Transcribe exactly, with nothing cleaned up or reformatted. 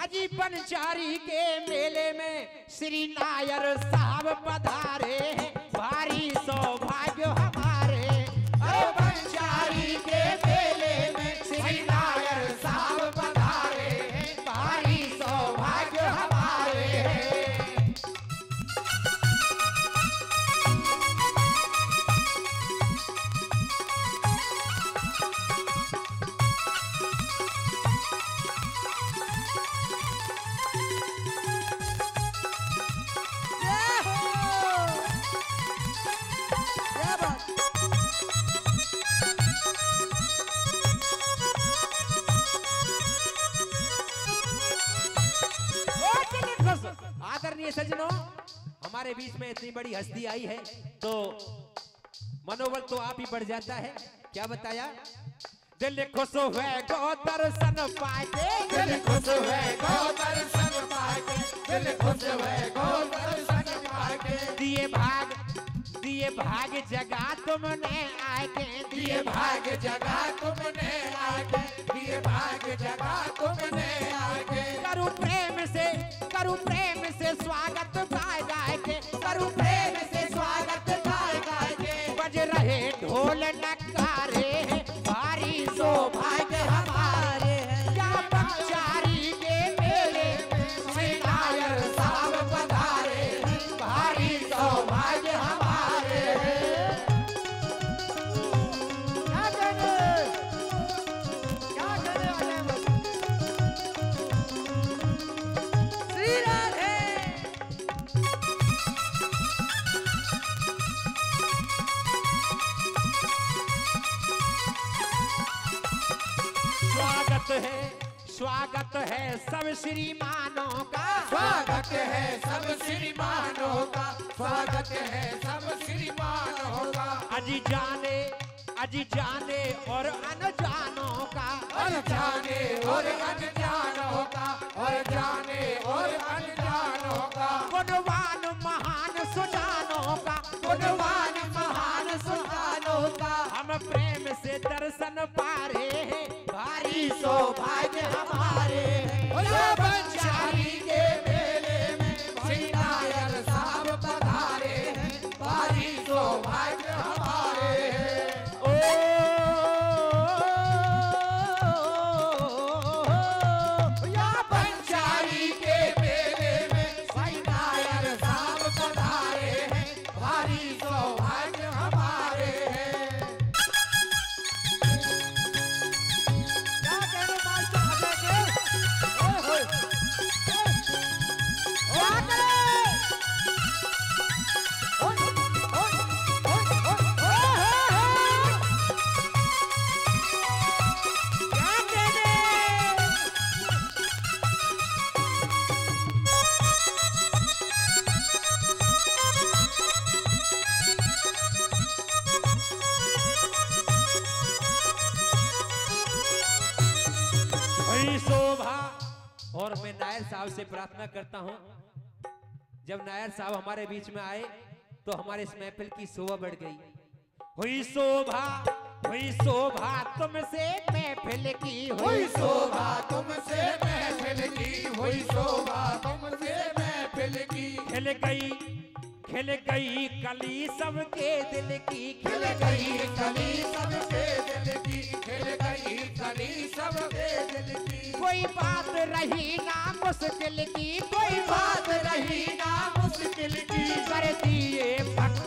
अजी पंचारी के मेले में श्री नायर साहब पधारे हैं, भारी सौभाग्य हमारे। अरे पंचारी के मेले में श्री नायर साहब पधारे हैं, भारी सौभाग्य हमारे। आदरणीय सज्जनों, हमारे बीच में इतनी बड़ी हस्ती आई है तो मनोबल तो आप ही बढ़ जाता है। क्या बताया? दिल खुश हुए गो दर्शन पाके, दिल खुश हुए गो दर्शन पाके, दिल खुश हुए गो दर्शन पाके। दिए भाग दिए भाग जगा तुमने आके, दिए भाग जगा तुमने आके, दिए भाग जगा तुमने आके। करूं प्रेम से करूं प्रेम से स्वागत गाय गाय के, करूं प्रेम से स्वागत गाय गाय के। बज रहे ढोल नगारे हैं, भारी सौभाग्य हमारे हैं। क्या पंचारी के मेले में श्री नायर साहब पधारे हैं, भारी सौभाग्य हमारे हैं। क्या कहने क्या कहने वाले श्री राधे। स्वागत है स्वागत है सब श्रीमानों का, स्वागत है सब श्रीमानों का, स्वागत है सब श्रीमानों का। अजी जाने अजी जाने और अनजानों का, अनजाने और अनजानों का, और जाने और अनजानों का। गुणवान महान सुजानों का, गुणवान महान सुजानों का। हम प्रेम से दर्शन पा रहे हैं, भारी सौभाग्य हमारे हैं। पंचारी के मेले में श्री नायर साहब पधारे हैं, भारी सौभाग्य हमारे हैं। ओ या पंचारी के मेले में श्री नायर साहब पधारे हैं, भारी सौभाग्य हमारे हैं। और मैं नायर साहब से प्रार्थना करता हूं, जब नायर साहब हमारे बीच में आए तो हमारे इस महफिल की शोभा बढ़ गई। हुई शोभा हुई शोभा तुमसे महफिल की, हुई शोभा तुमसे महफिल की, हुई शोभा तुमसे महफिल की। खिल गई खिल गई कली सबके दिल की, खिल गई कली सबके दिल की, खिल गई कली सबके दिल की। कोई बात रही ना मुश्किल की, कोई बात रही ना मुश्किल की। कर दिए